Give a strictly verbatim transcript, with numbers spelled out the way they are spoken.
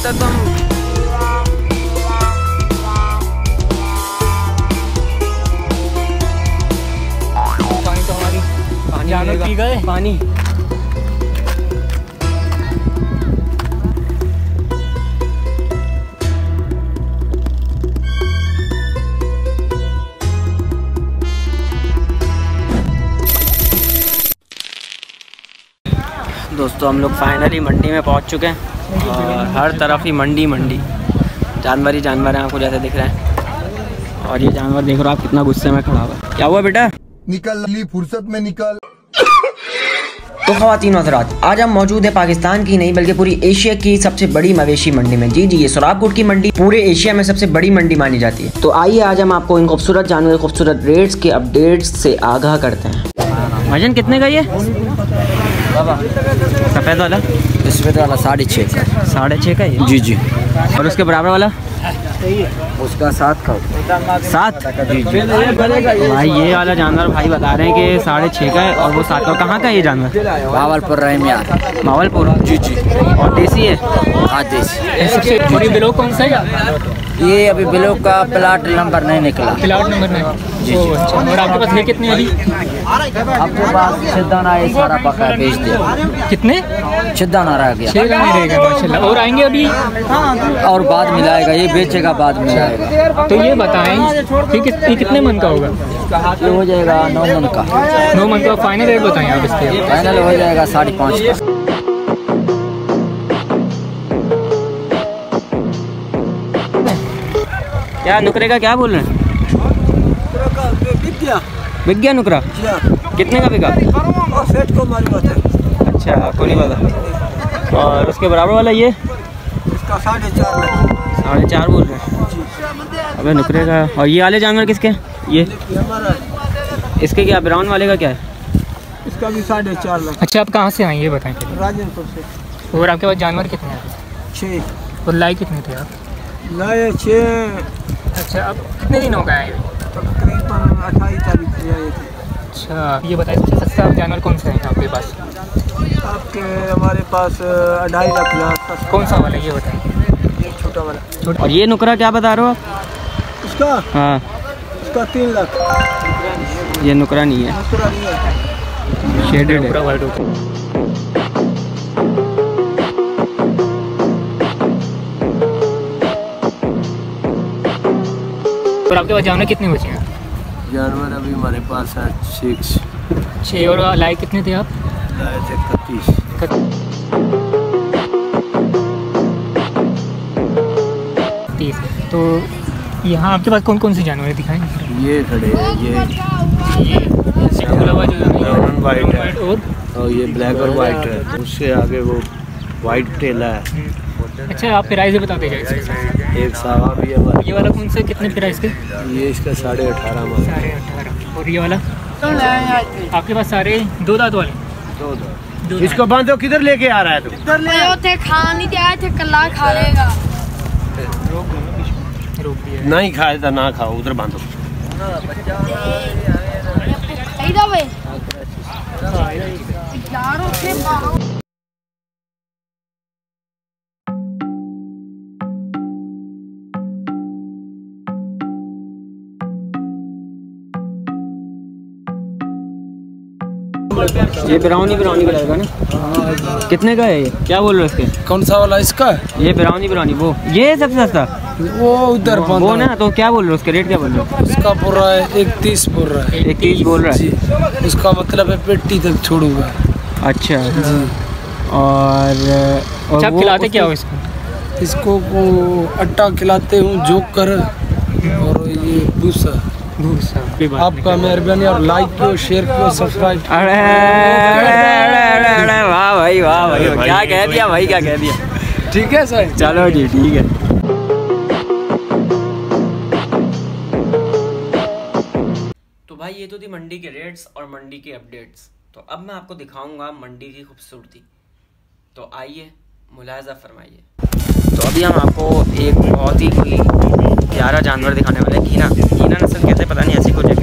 तक तो हम पानी तो हमारी पानी पी गए पानी। दोस्तों हम लोग फाइनली मंडी में पहुंच चुके हैं और हर तरफ ही मंडी मंडी जानवर ही जानवर हैं आपको जैसे दिख रहे हैं। और ये जानवर देख रहे हो आप कितना गुस्से में खड़ा हुआ है। क्या हुआ बेटा? निकल ली फुर्सत में निकल। तो ख़वातीन और हज़रात, आज हम मौजूद है पाकिस्तान की नहीं बल्कि पूरी एशिया की सबसे बड़ी मवेशी मंडी में। जी जी ये सोराबकोट की मंडी पूरे एशिया में सबसे बड़ी मंडी मानी जाती है। तो आइए आज हम आपको इन खूबसूरत जानवर के खूबसूरत रेट्स के अपडेट्स से आगाह करते हैं। वजन कितने का ये सफ़ेद वाला? सफ़ेद वाला साढ़े छः का। साढ़े छः का ये? जी जी। और उसके बराबर वाला? उसका सात का। सात? जी जी। भाई ये वाला जानवर भाई बता रहे हैं कि साढ़े छः का है और वो सात का। कहाँ का ये जानवर? भावलपुर रहीम यार। भावलपुर? जी जी। और देसी है? हाँ देसी। सबसे बड़ी ब्लॉक कौन सा है? ये अभी ब्लॉक का प्लाट नंबर नहीं निकला। प्लाट नंबर नहीं? जी जी। और आपके पास है कितने अभी? आपके पास छिदाना ये सारा पका बेच दिया। कितने? छिदाना रह गया। छः का नहीं रहेगा माशाल्लाह। और आएंगे अभी? और बाद मिलाएगा, ये बेचेगा बाद मिलाएगा। तो ये बताएं कि कित, कितने मन का होगा? ये हो जाएगा नौ मन का। नौ मन का फाइनल रेट बताएं आप इसके? फाइनल हो जाएगा साढ़े पाँच का। क्या नुकरे का क्या बोल रहे हैं? बिक गया नुकरा? कितने का बिका? अच्छा कोई बात। और उसके बराबर वाला ये? इसका साढ़े चार साढ़े चार बोल रहे हैं। अबे नुकरे का। और ये वाले जानवर किसके? ये इसके क्या? ब्राउन वाले का क्या है? इसका भी साढ़े चार लाख। अच्छा आप कहाँ से आए ये बताएं? राजनपुर से। और आपके पास जानवर कितने हैं? छः। और लाई कितने थे आप? लाए छः। अच्छा अब कितने दिन हो गए आए? तकरीबन अट्ठाईस तारीख से आए थे। अच्छा ये बताइए सबसे सस्ता जानवर कौन सा है आपके पास? आपके हमारे पास अढ़ाई लाख लाख। कौन सा वाला ये बताइए? ये छोटा वाला। छोटा। और ये नुकरा क्या बता रहे हो आप? इसका? हाँ इसका तीन लाख। ये नुकरा नहीं है, नुकरा नहीं है, शेडेड है। वाइट होता और आपके पास जानवर कितने बचे हैं? जानवर अभी हमारे पास है सिक्स। छः। और लाए कितने थे आप? लाए थे इकतीस। तीस। तो यहाँ आपके पास कौन कौन से जानवर दिखाएं? ये खड़े हैं, ये ये सिकुला हुआ जो ब्राउन वाइट है और और ये ब्लैक और वाइट है। उससे आगे वो वाइट टेला है। अच्छा आप प्राइस बताते जाइए। एक सावा भी है। ये वाला कौन सा कितने प्राइस के? ये इसका साढ़े अठारह में। साढ़े अठारह। और ये वाला आपके पास सारे दो दांत वाले? दो दो। इसको बांधो। किधर लेके आ रहा है तू? किधर ले थे? खा नहीं दिया थे, कल्ला खा लेगा। रोक दिया। नहीं खाए तो ना खाओ, उधर बांधो। ये ब्राउनी ब्राउनी कलर का ना? कितने का है ये? क्या बोल रहे हो इसके? कौन सा वाला? इसका ये ब्राउनी ब्राउनी वो ये सबसे सस्ता वो उधर वो ना। तो क्या बोल रहे हो उसके रेट? क्या बोल रहे हो? उसका बोल रहा है एक तीस बोल रहा है। एक तीस बोल रहा है? उसका मतलब है पेटी तक छोड़ूंगा। अच्छा जी। और, और अच्छा खिलाते क्या हो इसको? इसको को अट्टा खिलाते हूँ जोक कर, और ये भूसा। आपका मेहरबानी, और लाइक करो, शेयर करो, सब्सक्राइब। अरे अरे वाह भाई वाह भाई, क्या कह दिया भाई, क्या कह दिया। ठीक है सर, चलो जी ठीक है। तो भाई ये तो थी मंडी के रेट्स और मंडी के अपडेट्स। तो अब मैं आपको दिखाऊंगा मंडी की खूबसूरती। तो आइए मुलाहिजा फरमाइए। तो अभी हम आपको एक बहुत ही कोई प्यारा जानवर दिखाने वाले हैं। कीना कीना नस्ल कहते हैं, पता नहीं ऐसी कुछ है।